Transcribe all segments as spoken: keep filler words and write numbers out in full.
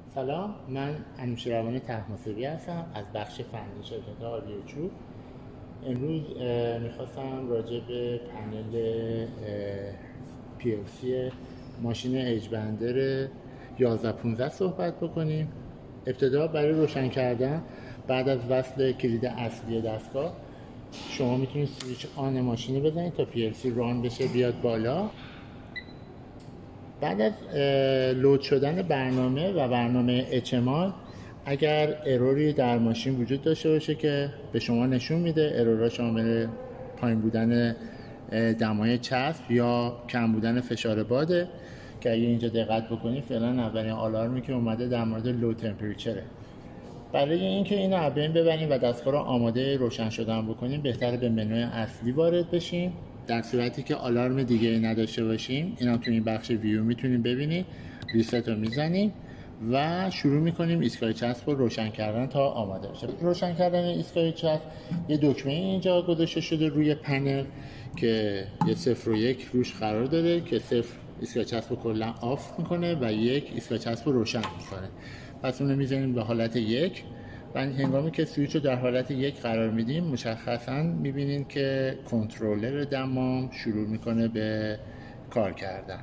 سلام، من انوشیروان طهماسبی هستم از بخش فنی شرکت آریو چوب. امروز میخواستم راجع به پنل پی ال سی ماشین ایج بندر یازده پانزده صحبت بکنیم. ابتدا برای روشن کردن بعد از وصل کلید اصلی دستگاه شما میتونید سویچ آن ماشین بزنید تا پی ال سی ران بشه بیاد بالا. بعد از لود شدن برنامه و برنامه اچمال اگر اروری در ماشین وجود داشته باشه که به شما نشون میده، ارورها شامل پایین بودن دمای چسب یا کم بودن فشار باده که اگه اینجا دقت بکنید فعلا اولین آلارمی که اومده در مورد لو تمپریچره. برای اینکه اینو از بین ببریم و دستگاه رو آماده روشن شدن بکنیم بهتره به منوی اصلی وارد بشیم. در صورتی که آلارم دیگه ای نداشته باشیم اینا تو این بخش ویو میتونیم ببینید. ریست رو میزنیم و شروع میکنیم ایستگاه چسب رو روشن کردن تا آماده بشه. روشن کردن ایستگاه چسب یه دکمه اینجا گذاشته شده روی پنل که یه صفر و یک روش قرار داره که صفر ایستگاه چسب رو کلا آف میکنه و یک ایستگاه چسب رو روشن میکنه. پس اون رو میزنیم به حالت یک و هنگامی که سویچ رو در حالت یک قرار میدیم مشخصا میبینین که کنترلر دمام شروع میکنه به کار کردن.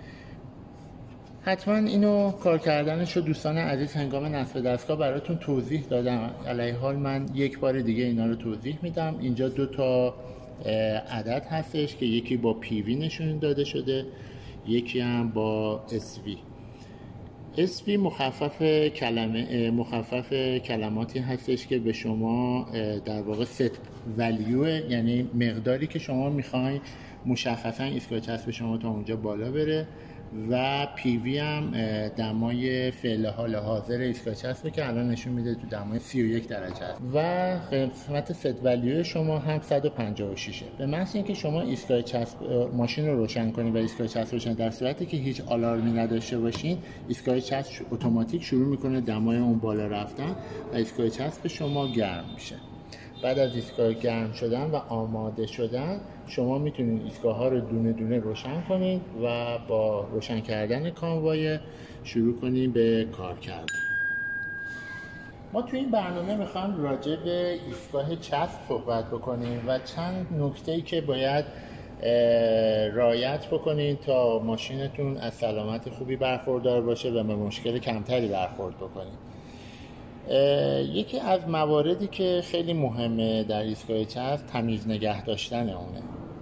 حتما اینو کار کردنش رو دوستان عزیز هنگام نصب دستگاه براتون توضیح دادم، علیه حال من یک بار دیگه اینا رو توضیح میدم. اینجا دو تا عدد هستش که یکی با پی وی نشون داده شده، یکی هم با اس وی. اس وی مخفف کلمه مخفف کلماتی هستش که به شما در واقع ست ولیو، یعنی مقداری که شما میخواین مشخصا ایستگاه چسب شما تا اونجا بالا بره، و پی وی هم دمای فعل حال حاضر ایستگاه چسب که الان نشون میده تو دمای سی و یک درجه است و قسمت ست ولیو شما هم صد و پنجاه و شش. به محض اینکه شما ایستگاه چسب ماشین رو روشن کنید و ایستگاه چسب روشن در صورتی که هیچ آلارمی نداشته باشین ایستگاه چسب اتوماتیک شروع میکنه دمای اون بالا رفتن و ایستگاه چسب شما گرم میشه. بعد از ایستگاه گرم شدن و آماده شدن شما میتونید ایستگاه ها رو دونه دونه روشن کنید و با روشن کردن کانوای شروع کنید به کار کردن. ما توی این برنامه میخوایم راجع به ایستگاه چسب صحبت بکنیم و چند نکته‌ای که باید رعایت بکنید تا ماشینتون از سلامت خوبی برخوردار باشه و به مشکل کمتری برخورد بکنید. یکی از مواردی که خیلی مهمه در ایستگاه چسب تمیز نگه داشتن اونه.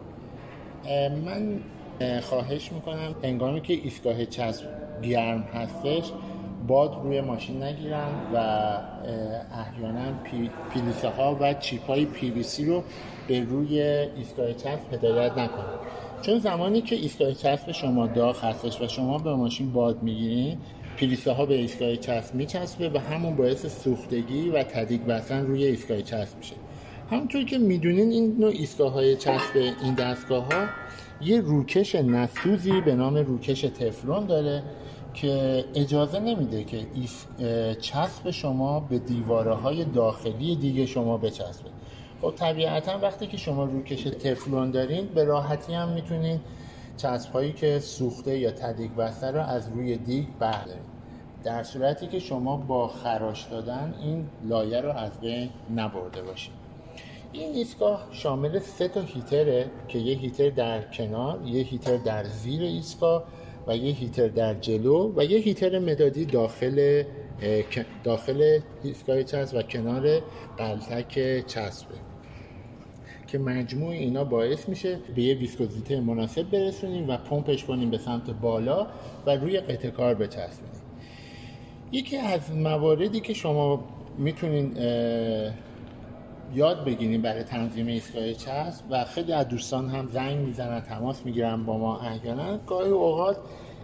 من خواهش میکنم هنگامی که ایستگاه چسب گرم هستش باد روی ماشین نگیرن و احیانا پی، پیلیسه ها و چیپ های پی وی سی رو به روی ایستگاه چسب هدایت نکنن، چون زمانی که ایستگاه چسب شما داغ هستش و شما به ماشین باد میگیرین پیلیسه ها به ایستگاه چسب میچسبه و همون باعث سوختگی و تدیگ بستن روی ایستگاه چسب میشه. همونطور که میدونین این نوع ایستگاه های چسب این دستگاه ها یه روکش نسوزی به نام روکش تفلون داره که اجازه نمیده که چسب شما به دیواره های داخلی دیگه شما بچسبه. خب طبیعتا وقتی که شما روکش تفلون دارین به راحتی هم میتونین چسب هایی که سوخته یا تدیگ بسته رو از روی دیگ بردارین، در صورتی که شما با خراش دادن این لایه رو از بین نبرده باشین. این ایستگاه شامل سه تا هیتره که یه هیتر در کنار، یه هیتر در زیر ایستگاه و یه هیتر در جلو و یه هیتر مدادی داخل داخل ایستگاه چسب و کنار قلتک چسبه که مجموع اینا باعث میشه به یه ویسکوزیته مناسب برسونیم و پمپش کنیم به سمت بالا و روی قطع کار بچسبونیم. یکی از مواردی که شما میتونین یاد بگیریم برای تنظیم ایستگاه چسب و خیلی از دوستان هم زنگ میزنن تماس میگیرن با ما احیانا، گاهی اوقات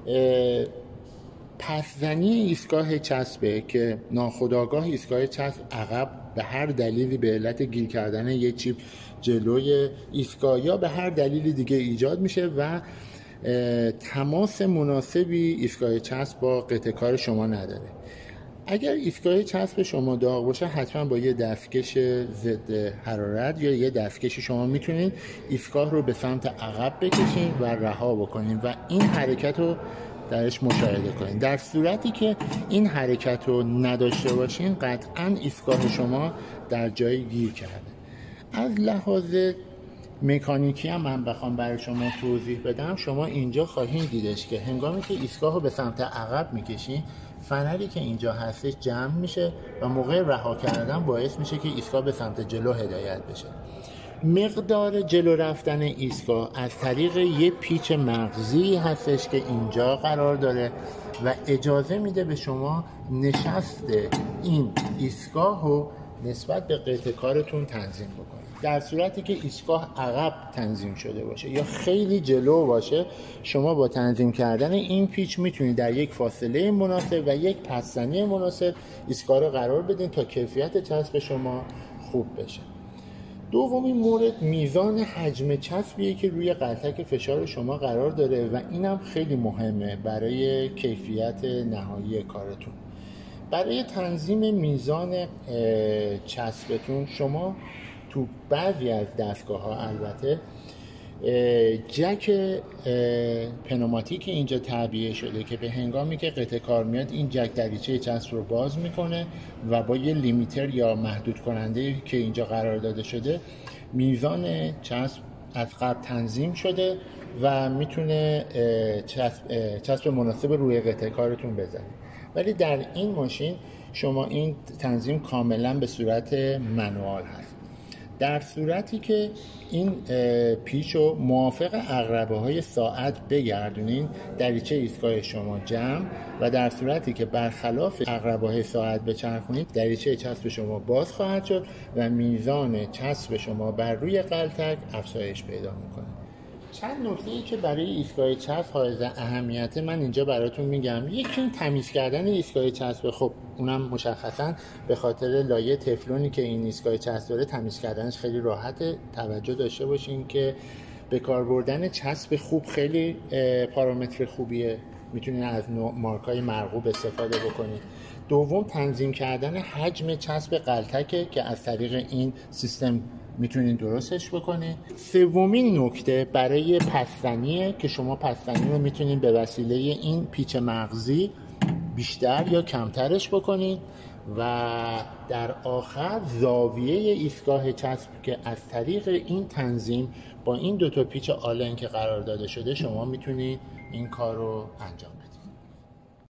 پسزنی ایستگاه چسبه که ناخودآگاه ایستگاه چسب عقب به هر دلیلی به علت گیر کردن یک چیپ جلوی ایستگاه یا به هر دلیلی دیگه ایجاد میشه و تماس مناسبی ایستگاه چسب با قطع کار شما نداره. اگر ایستگاه چسب شما داغ باشه حتما با یه دستکش ضد حرارت یا یه دستکش شما میتونید ایستگاه رو به سمت عقب بکشید و رها بکنید و این حرکت رو درش مشاهده کنید. در صورتی که این حرکت رو نداشته باشین قطعاً ایستگاه شما در جای گیر کرده. از لحاظ مکانیکی هم من بخوام برای شما توضیح بدم، شما اینجا خواهید دیدش که هنگامی که ایستگاه رو به سمت عقب میکشین، فنری که اینجا هستش جمع میشه و موقع رها کردن باعث میشه که ایستگاه به سمت جلو هدایت بشه. مقدار جلو رفتن ایستگاه از طریق یه پیچ مغزی هستش که اینجا قرار داره و اجازه میده به شما نشست این ایستگاه رو نسبت به قطع کارتون تنظیم بکنید. در صورتی که ایستگاه عقب تنظیم شده باشه یا خیلی جلو باشه، شما با تنظیم کردن این پیچ میتونید در یک فاصله مناسب و یک پس‌زنی مناسب ایستگاه رو قرار بدین تا کیفیت چسب شما خوب بشه. دومین مورد میزان حجم چسبیه که روی قلتک فشار شما قرار داره و اینم خیلی مهمه برای کیفیت نهایی کارتون. برای تنظیم میزان چسبتون شما تو بعضی از دستگاه ها البته جک پنوماتیک اینجا تعبیه شده که به هنگامی که قطع کار میاد این جک دریچه چسب رو باز میکنه و با یه لیمیتر یا محدود کننده که اینجا قرار داده شده میزان چسب از قبل تنظیم شده و میتونه چسب, چسب مناسب روی قطع کارتون بزنید. ولی در این ماشین شما این تنظیم کاملا به صورت منوال هست. در صورتی که این پیچ رو موافق عقربه های ساعت بگردونین دریچه ایستگاه شما جمع و در صورتی که برخلاف عقربه های ساعت بچرخونید دریچه چسب شما باز خواهد شد و میزان چسب شما بر روی قلتک افزایش پیدا میکنه. چند نکته‌ای که برای ایستگاه چسب حائز اهمیته من اینجا براتون میگم. یکی این تمیز کردن ایستگاه چسب، خب اونم مشخصا به خاطر لایه تفلونی که این ایستگاه چسب داره تمیز کردنش خیلی راحته. توجه داشته باشین که به کار بردن چسب خوب خیلی پارامتر خوبیه، میتونید از مارکای مرغوب استفاده بکنید. دوم تنظیم کردن حجم چسب قلتکه که از طریق این سیستم میتونین درستش بکنید. سومین نکته برای پس‌زنیه که شما پس‌زنی رو میتونین به وسیله این پیچ مغزی بیشتر یا کمترش بکنید. و در آخر زاویه ایستگاه چسب که از طریق این تنظیم با این دوتا پیچ آلن که قرار داده شده شما میتونید این کار رو انجام بدید.